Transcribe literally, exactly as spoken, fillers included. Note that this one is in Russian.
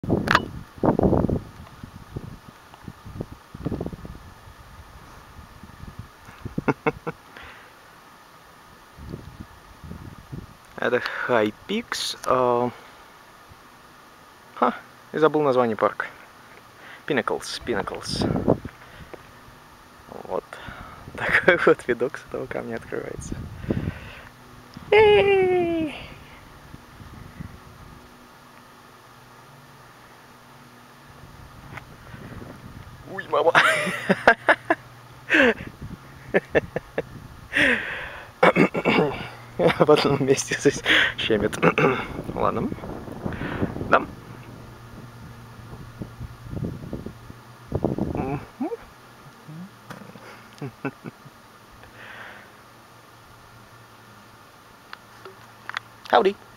Это High Peaks. Uh... Ха, и забыл название парка. Pinnacles, Pinnacles. Вот. Такой вот видок с этого камня открывается. Эй! Уй, мама! В одном месте здесь щемит. Ладно. Да. Howdy.